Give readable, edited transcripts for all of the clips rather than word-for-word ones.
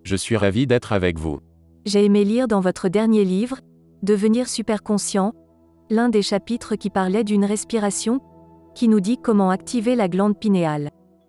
Je suis ravi d'être avec vous. J'ai aimé lire dans votre dernier livre, Devenir superconscient, l'un des chapitres qui parlait d'une respiration, qui nous dit comment activer la glande pinéale.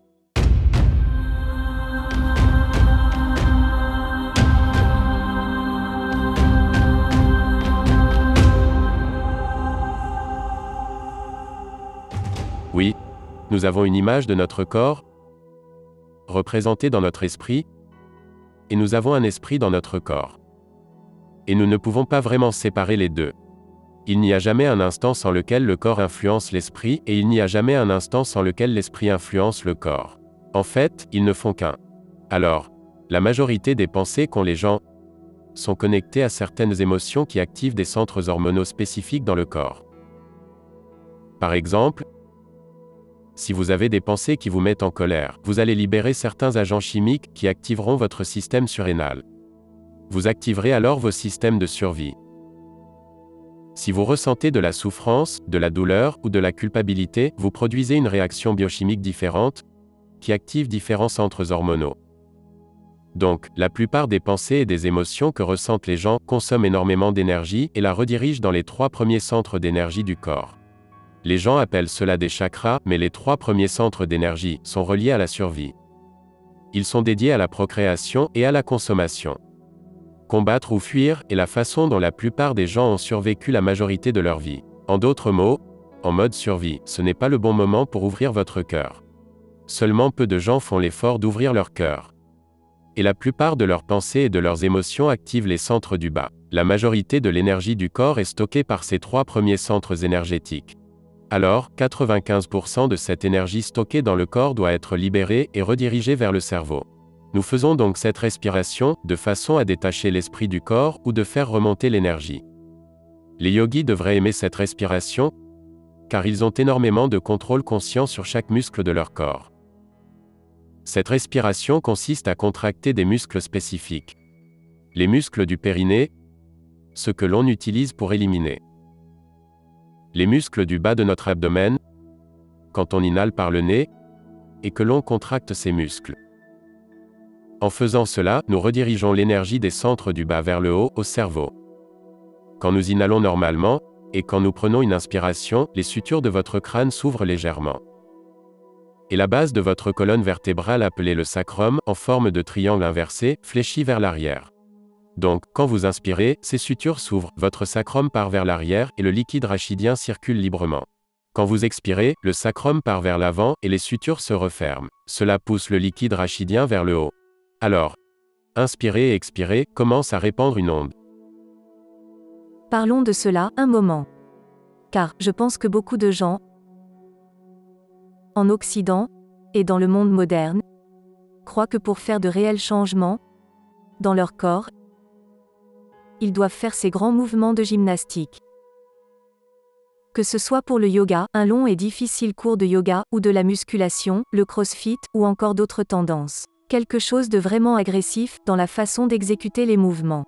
Oui, nous avons une image de notre corps, représentée dans notre esprit, et nous avons un esprit dans notre corps. Et nous ne pouvons pas vraiment séparer les deux. Il n'y a jamais un instant sans lequel le corps influence l'esprit, et il n'y a jamais un instant sans lequel l'esprit influence le corps. En fait, ils ne font qu'un. Alors, la majorité des pensées qu'ont les gens sont connectées à certaines émotions qui activent des centres hormonaux spécifiques dans le corps. Par exemple, si vous avez des pensées qui vous mettent en colère, vous allez libérer certains agents chimiques qui activeront votre système surrénal. Vous activerez alors vos systèmes de survie. Si vous ressentez de la souffrance, de la douleur ou de la culpabilité, vous produisez une réaction biochimique différente, qui active différents centres hormonaux. Donc, la plupart des pensées et des émotions que ressentent les gens consomment énormément d'énergie et la redirigent dans les 3 premiers centres d'énergie du corps. Les gens appellent cela des chakras, mais les 3 premiers centres d'énergie sont reliés à la survie. Ils sont dédiés à la procréation et à la consommation. Combattre ou fuir est la façon dont la plupart des gens ont survécu la majorité de leur vie. En d'autres mots, en mode survie, ce n'est pas le bon moment pour ouvrir votre cœur. Seulement peu de gens font l'effort d'ouvrir leur cœur. Et la plupart de leurs pensées et de leurs émotions activent les centres du bas. La majorité de l'énergie du corps est stockée par ces 3 premiers centres énergétiques. Alors, 95% de cette énergie stockée dans le corps doit être libérée et redirigée vers le cerveau. Nous faisons donc cette respiration, de façon à détacher l'esprit du corps ou de faire remonter l'énergie. Les yogis devraient aimer cette respiration, car ils ont énormément de contrôle conscient sur chaque muscle de leur corps. Cette respiration consiste à contracter des muscles spécifiques. Les muscles du périnée, ceux que l'on utilise pour éliminer. Les muscles du bas de notre abdomen, quand on inhale par le nez, et que l'on contracte ces muscles. En faisant cela, nous redirigeons l'énergie des centres du bas vers le haut, au cerveau. Quand nous inhalons normalement, et quand nous prenons une inspiration, les sutures de votre crâne s'ouvrent légèrement. Et la base de votre colonne vertébrale appelée le sacrum, en forme de triangle inversé, fléchit vers l'arrière. Donc, quand vous inspirez, ces sutures s'ouvrent, votre sacrum part vers l'arrière, et le liquide rachidien circule librement. Quand vous expirez, le sacrum part vers l'avant, et les sutures se referment. Cela pousse le liquide rachidien vers le haut. Alors, inspirez et expirez, commence à répandre une onde. Parlons de cela un moment. Car, je pense que beaucoup de gens, en Occident, et dans le monde moderne, croient que pour faire de réels changements, dans leur corps, ils doivent faire ces grands mouvements de gymnastique. Que ce soit pour le yoga, un long et difficile cours de yoga, ou de la musculation, le crossfit, ou encore d'autres tendances. Quelque chose de vraiment agressif, dans la façon d'exécuter les mouvements.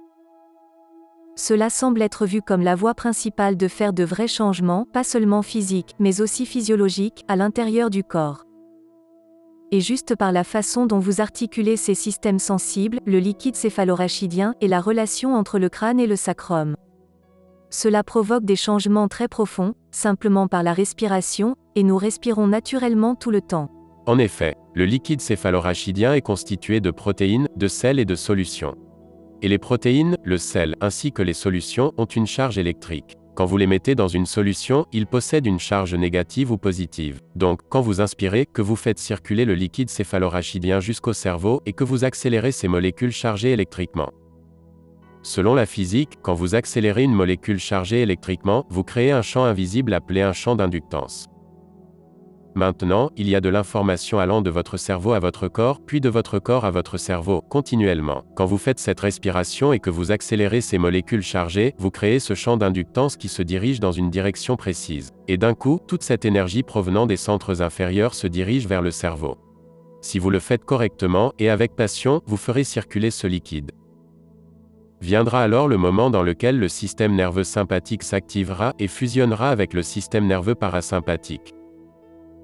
Cela semble être vu comme la voie principale de faire de vrais changements, pas seulement physiques, mais aussi physiologiques, à l'intérieur du corps. Et juste par la façon dont vous articulez ces systèmes sensibles, le liquide céphalorachidien, et la relation entre le crâne et le sacrum. Cela provoque des changements très profonds, simplement par la respiration, et nous respirons naturellement tout le temps. En effet, le liquide céphalorachidien est constitué de protéines, de sels et de solutions. Et les protéines, le sel, ainsi que les solutions, ont une charge électrique. Quand vous les mettez dans une solution, ils possèdent une charge négative ou positive. Donc, quand vous inspirez, que vous faites circuler le liquide céphalorachidien jusqu'au cerveau et que vous accélérez ces molécules chargées électriquement. Selon la physique, quand vous accélérez une molécule chargée électriquement, vous créez un champ invisible appelé un champ d'inductance. Maintenant, il y a de l'information allant de votre cerveau à votre corps, puis de votre corps à votre cerveau, continuellement. Quand vous faites cette respiration et que vous accélérez ces molécules chargées, vous créez ce champ d'inductance qui se dirige dans une direction précise. Et d'un coup, toute cette énergie provenant des centres inférieurs se dirige vers le cerveau. Si vous le faites correctement, et avec passion, vous ferez circuler ce liquide. Viendra alors le moment dans lequel le système nerveux sympathique s'activera et fusionnera avec le système nerveux parasympathique.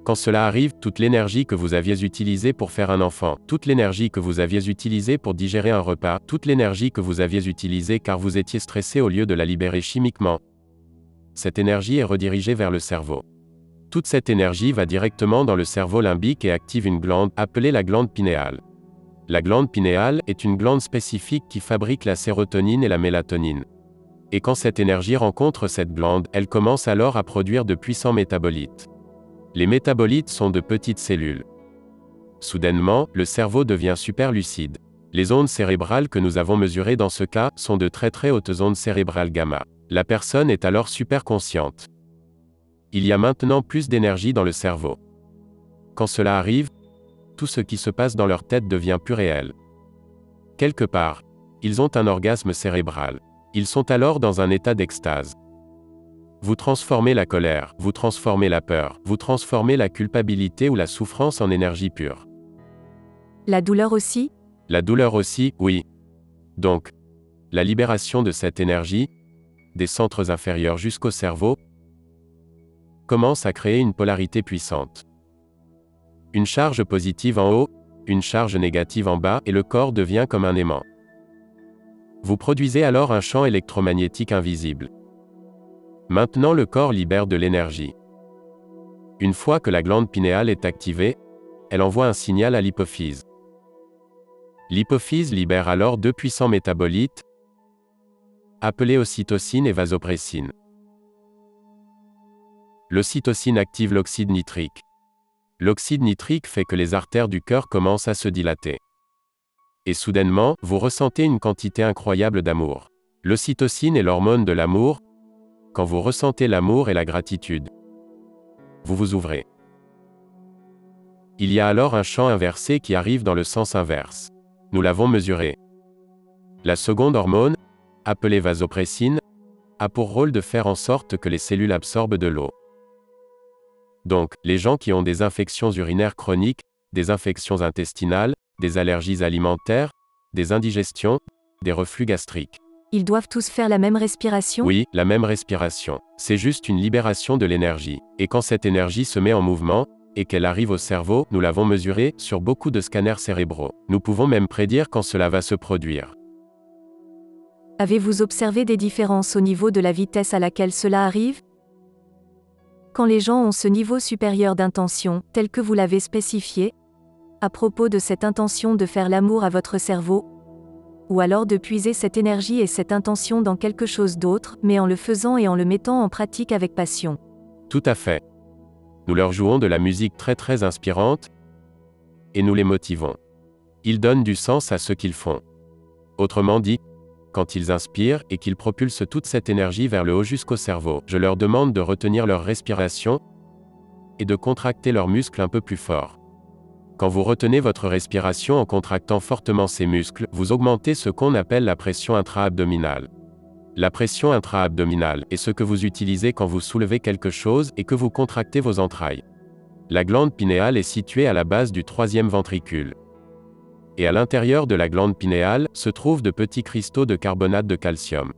Quand cela arrive, toute l'énergie que vous aviez utilisée pour faire un enfant, toute l'énergie que vous aviez utilisée pour digérer un repas, toute l'énergie que vous aviez utilisée car vous étiez stressé au lieu de la libérer chimiquement, cette énergie est redirigée vers le cerveau. Toute cette énergie va directement dans le cerveau limbique et active une glande, appelée la glande pinéale. La glande pinéale est une glande spécifique qui fabrique la sérotonine et la mélatonine. Et quand cette énergie rencontre cette glande, elle commence alors à produire de puissants métabolites. Les métabolites sont de petites cellules. Soudainement, le cerveau devient super lucide. Les ondes cérébrales que nous avons mesurées dans ce cas sont de très hautes ondes cérébrales gamma. La personne est alors super consciente. Il y a maintenant plus d'énergie dans le cerveau. Quand cela arrive, tout ce qui se passe dans leur tête devient plus réel. Quelque part, ils ont un orgasme cérébral. Ils sont alors dans un état d'extase. Vous transformez la colère, vous transformez la peur, vous transformez la culpabilité ou la souffrance en énergie pure. La douleur aussi? La douleur aussi, oui. Donc, la libération de cette énergie, des centres inférieurs jusqu'au cerveau, commence à créer une polarité puissante. Une charge positive en haut, une charge négative en bas, et le corps devient comme un aimant. Vous produisez alors un champ électromagnétique invisible. Maintenant le corps libère de l'énergie. Une fois que la glande pinéale est activée, elle envoie un signal à l'hypophyse. L'hypophyse libère alors deux puissants métabolites, appelés ocytocine et vasopressine. L'ocytocine active l'oxyde nitrique. L'oxyde nitrique fait que les artères du cœur commencent à se dilater. Et soudainement, vous ressentez une quantité incroyable d'amour. L'ocytocine est l'hormone de l'amour. Quand vous ressentez l'amour et la gratitude, vous vous ouvrez. Il y a alors un champ inversé qui arrive dans le sens inverse. Nous l'avons mesuré. La seconde hormone, appelée vasopressine, a pour rôle de faire en sorte que les cellules absorbent de l'eau. Donc, les gens qui ont des infections urinaires chroniques, des infections intestinales, des allergies alimentaires, des indigestions, des reflux gastriques. Ils doivent tous faire la même respiration? Oui, la même respiration. C'est juste une libération de l'énergie. Et quand cette énergie se met en mouvement, et qu'elle arrive au cerveau, nous l'avons mesuré sur beaucoup de scanners cérébraux. Nous pouvons même prédire quand cela va se produire. Avez-vous observé des différences au niveau de la vitesse à laquelle cela arrive? Quand les gens ont ce niveau supérieur d'intention, tel que vous l'avez spécifié, à propos de cette intention de faire l'amour à votre cerveau, ou alors de puiser cette énergie et cette intention dans quelque chose d'autre, mais en le faisant et en le mettant en pratique avec passion. Tout à fait. Nous leur jouons de la musique très inspirante, et nous les motivons. Ils donnent du sens à ce qu'ils font. Autrement dit, quand ils inspirent et qu'ils propulsent toute cette énergie vers le haut jusqu'au cerveau, je leur demande de retenir leur respiration et de contracter leurs muscles un peu plus fort. Quand vous retenez votre respiration en contractant fortement ces muscles, vous augmentez ce qu'on appelle la pression intra-abdominale. La pression intra-abdominale est ce que vous utilisez quand vous soulevez quelque chose et que vous contractez vos entrailles. La glande pinéale est située à la base du troisième ventricule. Et à l'intérieur de la glande pinéale se trouvent de petits cristaux de carbonate de calcium.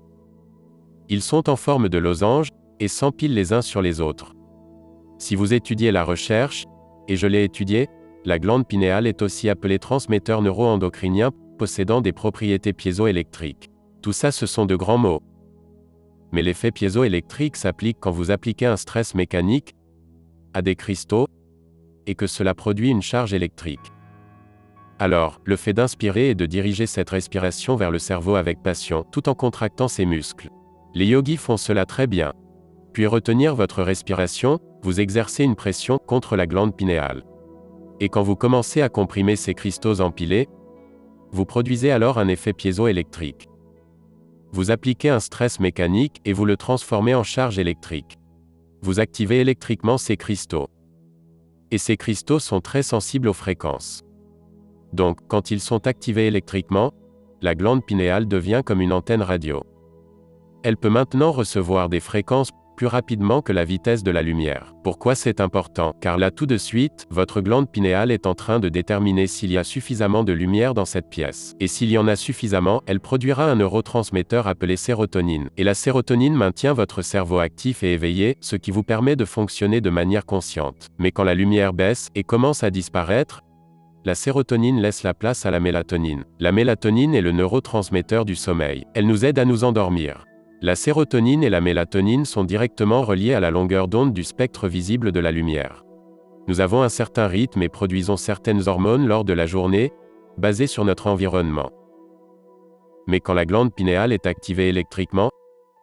Ils sont en forme de losange et s'empilent les uns sur les autres. Si vous étudiez la recherche, et je l'ai étudiée, la glande pinéale est aussi appelée transmetteur neuro-endocrinien, possédant des propriétés piézoélectriques. Tout ça, ce sont de grands mots. Mais l'effet piézoélectrique s'applique quand vous appliquez un stress mécanique à des cristaux, et que cela produit une charge électrique. Alors, le fait d'inspirer et de diriger cette respiration vers le cerveau avec passion, tout en contractant ses muscles. Les yogis font cela très bien. Puis retenir votre respiration, vous exercez une pression contre la glande pinéale. Et quand vous commencez à comprimer ces cristaux empilés, vous produisez alors un effet piézoélectrique. Vous appliquez un stress mécanique et vous le transformez en charge électrique. Vous activez électriquement ces cristaux. Et ces cristaux sont très sensibles aux fréquences. Donc, quand ils sont activés électriquement, la glande pinéale devient comme une antenne radio. Elle peut maintenant recevoir des fréquences plus rapidement que la vitesse de la lumière. Pourquoi c'est important? Car là tout de suite, votre glande pinéale est en train de déterminer s'il y a suffisamment de lumière dans cette pièce. Et s'il y en a suffisamment, elle produira un neurotransmetteur appelé sérotonine. Et la sérotonine maintient votre cerveau actif et éveillé, ce qui vous permet de fonctionner de manière consciente. Mais quand la lumière baisse et commence à disparaître, la sérotonine laisse la place à la mélatonine. La mélatonine est le neurotransmetteur du sommeil. Elle nous aide à nous endormir. La sérotonine et la mélatonine sont directement reliées à la longueur d'onde du spectre visible de la lumière. Nous avons un certain rythme et produisons certaines hormones lors de la journée, basées sur notre environnement. Mais quand la glande pinéale est activée électriquement,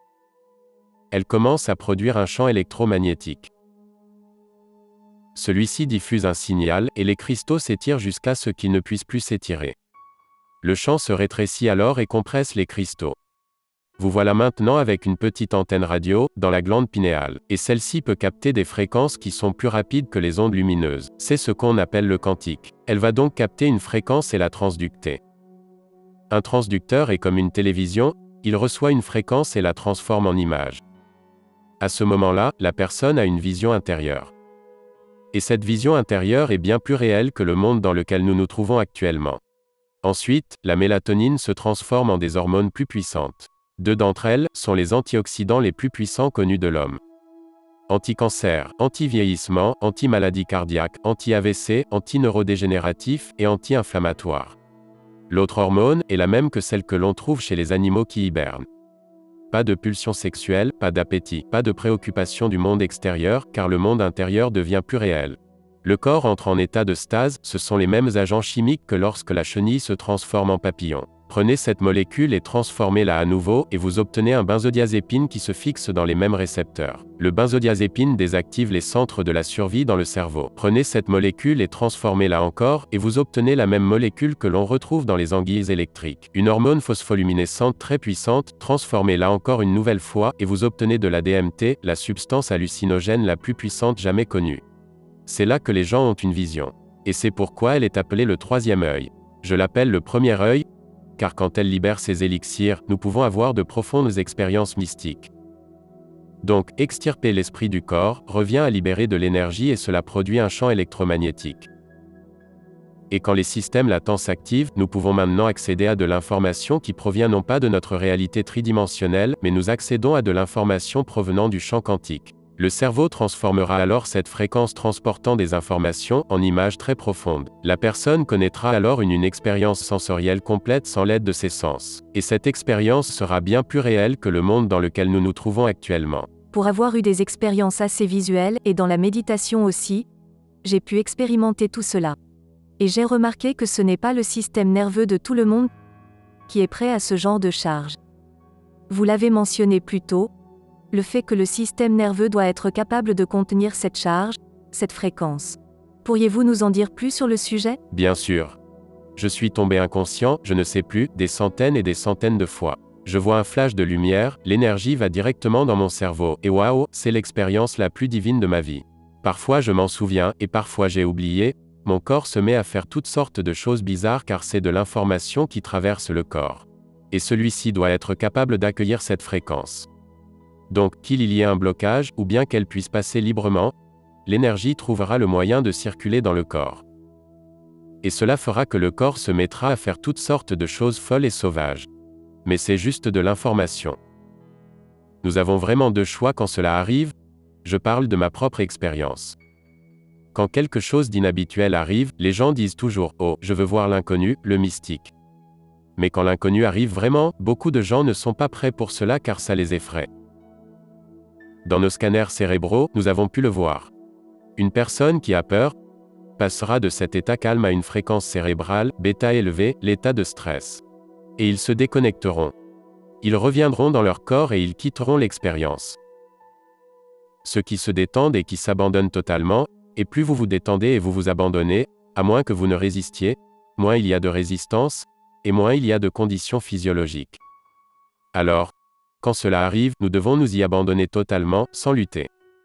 elle commence à produire un champ électromagnétique. Celui-ci diffuse un signal, et les cristaux s'étirent jusqu'à ce qu'ils ne puissent plus s'étirer. Le champ se rétrécit alors et compresse les cristaux. Vous voilà maintenant avec une petite antenne radio, dans la glande pinéale, et celle-ci peut capter des fréquences qui sont plus rapides que les ondes lumineuses. C'est ce qu'on appelle le quantique. Elle va donc capter une fréquence et la transducter. Un transducteur est comme une télévision, il reçoit une fréquence et la transforme en image. À ce moment-là, la personne a une vision intérieure. Et cette vision intérieure est bien plus réelle que le monde dans lequel nous nous trouvons actuellement. Ensuite, la mélatonine se transforme en des hormones plus puissantes. Deux d'entre elles sont les antioxydants les plus puissants connus de l'homme. Anti-cancer, anti-vieillissement, anti-maladie cardiaque, anti-AVC, anti-neurodégénératif et anti-inflammatoire. L'autre hormone est la même que celle que l'on trouve chez les animaux qui hibernent. Pas de pulsion sexuelle, pas d'appétit, pas de préoccupation du monde extérieur, car le monde intérieur devient plus réel. Le corps entre en état de stase, ce sont les mêmes agents chimiques que lorsque la chenille se transforme en papillon. Prenez cette molécule et transformez-la à nouveau, et vous obtenez un benzodiazépine qui se fixe dans les mêmes récepteurs. Le benzodiazépine désactive les centres de la survie dans le cerveau. Prenez cette molécule et transformez-la encore, et vous obtenez la même molécule que l'on retrouve dans les anguilles électriques. Une hormone phospholuminescente très puissante, transformez-la encore une nouvelle fois, et vous obtenez de la DMT, la substance hallucinogène la plus puissante jamais connue. C'est là que les gens ont une vision. Et c'est pourquoi elle est appelée le troisième œil. Je l'appelle le premier œil, car quand elle libère ses élixirs, nous pouvons avoir de profondes expériences mystiques. Donc, extirper l'esprit du corps revient à libérer de l'énergie et cela produit un champ électromagnétique. Et quand les systèmes latents s'activent, nous pouvons maintenant accéder à de l'information qui provient non pas de notre réalité tridimensionnelle, mais nous accédons à de l'information provenant du champ quantique. Le cerveau transformera alors cette fréquence transportant des informations en images très profondes. La personne connaîtra alors une expérience sensorielle complète sans l'aide de ses sens. Et cette expérience sera bien plus réelle que le monde dans lequel nous nous trouvons actuellement. Pour avoir eu des expériences assez visuelles, et dans la méditation aussi, j'ai pu expérimenter tout cela. Et j'ai remarqué que ce n'est pas le système nerveux de tout le monde qui est prêt à ce genre de charge. Vous l'avez mentionné plus tôt, le fait que le système nerveux doit être capable de contenir cette charge, cette fréquence. Pourriez-vous nous en dire plus sur le sujet? Bien sûr. Je suis tombé inconscient, je ne sais plus, des centaines et des centaines de fois. Je vois un flash de lumière, l'énergie va directement dans mon cerveau, et waouh, c'est l'expérience la plus divine de ma vie. Parfois je m'en souviens, et parfois j'ai oublié, mon corps se met à faire toutes sortes de choses bizarres car c'est de l'information qui traverse le corps. Et celui-ci doit être capable d'accueillir cette fréquence. Donc, qu'il y ait un blocage, ou bien qu'elle puisse passer librement, l'énergie trouvera le moyen de circuler dans le corps. Et cela fera que le corps se mettra à faire toutes sortes de choses folles et sauvages. Mais c'est juste de l'information. Nous avons vraiment deux choix quand cela arrive, je parle de ma propre expérience. Quand quelque chose d'inhabituel arrive, les gens disent toujours « Oh, je veux voir l'inconnu, le mystique ». Mais quand l'inconnu arrive vraiment, beaucoup de gens ne sont pas prêts pour cela car ça les effraie. Dans nos scanners cérébraux, nous avons pu le voir. Une personne qui a peur passera de cet état calme à une fréquence cérébrale, bêta élevée, l'état de stress. Et ils se déconnecteront. Ils reviendront dans leur corps et ils quitteront l'expérience. Ceux qui se détendent et qui s'abandonnent totalement, et plus vous vous détendez et vous vous abandonnez, à moins que vous ne résistiez, moins il y a de résistance, et moins il y a de conditions physiologiques. Alors, quand cela arrive, nous devons nous y abandonner totalement, sans lutter.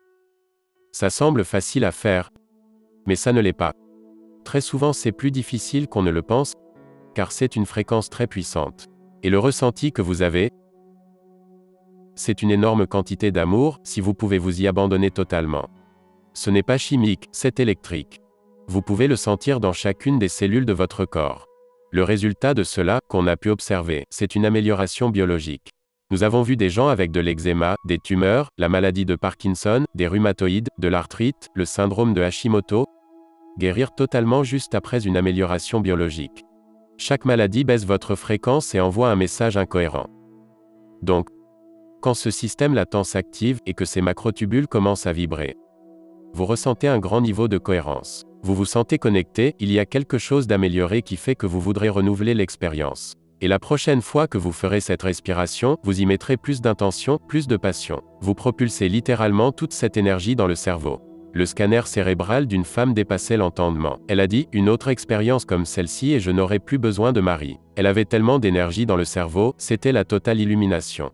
Ça semble facile à faire, mais ça ne l'est pas. Très souvent c'est plus difficile qu'on ne le pense, car c'est une fréquence très puissante. Et le ressenti que vous avez, C'est une énorme quantité d'amour, si vous pouvez vous y abandonner totalement. Ce n'est pas chimique, c'est électrique. Vous pouvez le sentir dans chacune des cellules de votre corps. Le résultat de cela, qu'on a pu observer, c'est une amélioration biologique. Nous avons vu des gens avec de l'eczéma, des tumeurs, la maladie de Parkinson, des rhumatoïdes, de l'arthrite, le syndrome de Hashimoto, guérir totalement juste après une amélioration biologique. Chaque maladie baisse votre fréquence et envoie un message incohérent. Donc, quand ce système latent s'active et que ces macrotubules commencent à vibrer, vous ressentez un grand niveau de cohérence. Vous vous sentez connecté, il y a quelque chose d'amélioré qui fait que vous voudrez renouveler l'expérience. Et la prochaine fois que vous ferez cette respiration, vous y mettrez plus d'intention, plus de passion. Vous propulsez littéralement toute cette énergie dans le cerveau. Le scanner cérébral d'une femme dépassait l'entendement. Elle a dit, une autre expérience comme celle-ci et je n'aurai plus besoin de mari. Elle avait tellement d'énergie dans le cerveau, c'était la totale illumination.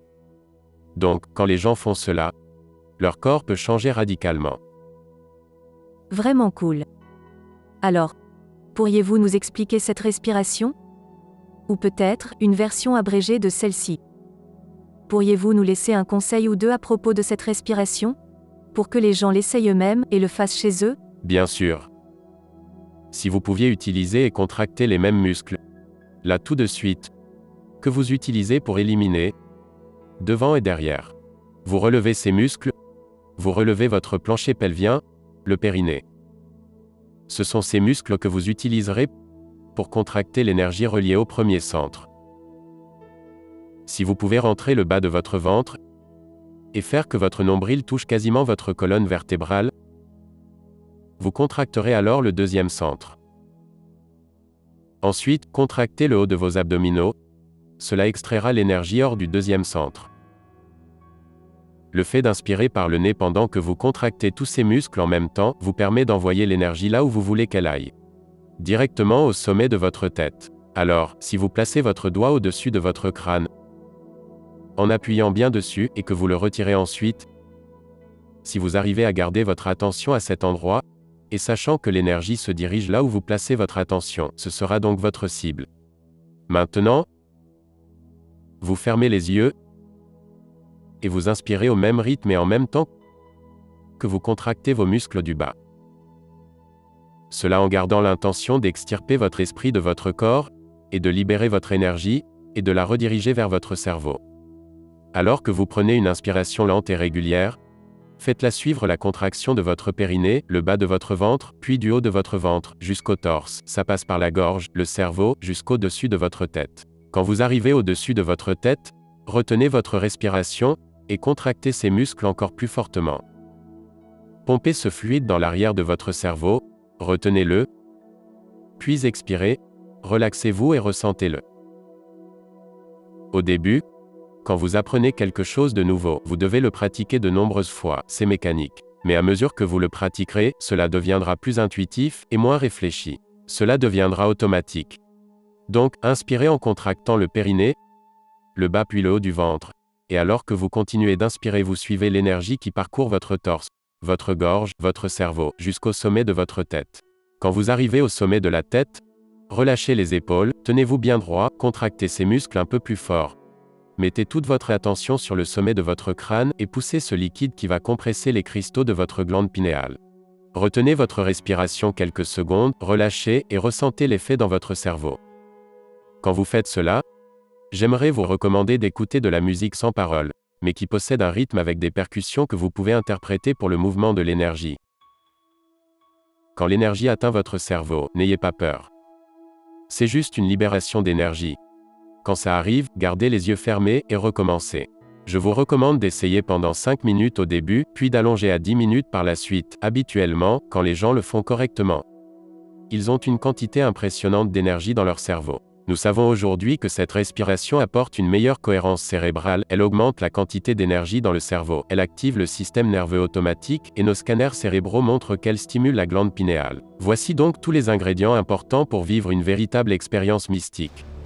Donc, quand les gens font cela, leur corps peut changer radicalement. Vraiment cool. Alors, pourriez-vous nous expliquer cette respiration? Ou peut-être, une version abrégée de celle-ci. Pourriez-vous nous laisser un conseil ou deux à propos de cette respiration? Pour que les gens l'essayent eux-mêmes et le fassent chez eux? Bien sûr. Si vous pouviez utiliser et contracter les mêmes muscles, là tout de suite, que vous utilisez pour éliminer, devant et derrière. Vous relevez ces muscles, vous relevez votre plancher pelvien, le périnée. Ce sont ces muscles que vous utiliserez pour contracter l'énergie reliée au premier centre. Si vous pouvez rentrer le bas de votre ventre et faire que votre nombril touche quasiment votre colonne vertébrale, vous contracterez alors le deuxième centre. Ensuite, contractez le haut de vos abdominaux, cela extraira l'énergie hors du deuxième centre. Le fait d'inspirer par le nez pendant que vous contractez tous ces muscles en même temps vous permet d'envoyer l'énergie là où vous voulez qu'elle aille. Directement au sommet de votre tête. Alors, si vous placez votre doigt au-dessus de votre crâne, en appuyant bien dessus et que vous le retirez ensuite, si vous arrivez à garder votre attention à cet endroit, et sachant que l'énergie se dirige là où vous placez votre attention, ce sera donc votre cible. Maintenant, vous fermez les yeux, et vous inspirez au même rythme et en même temps que vous contractez vos muscles du bas. Cela en gardant l'intention d'extirper votre esprit de votre corps, et de libérer votre énergie, et de la rediriger vers votre cerveau. Alors que vous prenez une inspiration lente et régulière, faites-la suivre la contraction de votre périnée, le bas de votre ventre, puis du haut de votre ventre, jusqu'au torse, ça passe par la gorge, le cerveau, jusqu'au-dessus de votre tête. Quand vous arrivez au-dessus de votre tête, retenez votre respiration, et contractez ces muscles encore plus fortement. Pompez ce fluide dans l'arrière de votre cerveau, retenez-le, puis expirez, relaxez-vous et ressentez-le. Au début, quand vous apprenez quelque chose de nouveau, vous devez le pratiquer de nombreuses fois, c'est mécanique. Mais à mesure que vous le pratiquerez, cela deviendra plus intuitif et moins réfléchi. Cela deviendra automatique. Donc, inspirez en contractant le périnée, le bas puis le haut du ventre. Et alors que vous continuez d'inspirer, vous suivez l'énergie qui parcourt votre torse, votre gorge, votre cerveau, jusqu'au sommet de votre tête. Quand vous arrivez au sommet de la tête, relâchez les épaules, tenez-vous bien droit, contractez ces muscles un peu plus fort. Mettez toute votre attention sur le sommet de votre crâne et poussez ce liquide qui va compresser les cristaux de votre glande pinéale. Retenez votre respiration quelques secondes, relâchez et ressentez l'effet dans votre cerveau. Quand vous faites cela, j'aimerais vous recommander d'écouter de la musique sans paroles, mais qui possède un rythme avec des percussions que vous pouvez interpréter pour le mouvement de l'énergie. Quand l'énergie atteint votre cerveau, n'ayez pas peur. C'est juste une libération d'énergie. Quand ça arrive, gardez les yeux fermés et recommencez. Je vous recommande d'essayer pendant 5 minutes au début, puis d'allonger à 10 minutes par la suite, habituellement, quand les gens le font correctement. Ils ont une quantité impressionnante d'énergie dans leur cerveau. Nous savons aujourd'hui que cette respiration apporte une meilleure cohérence cérébrale, elle augmente la quantité d'énergie dans le cerveau, elle active le système nerveux automatique, et nos scanners cérébraux montrent qu'elle stimule la glande pinéale. Voici donc tous les ingrédients importants pour vivre une véritable expérience mystique.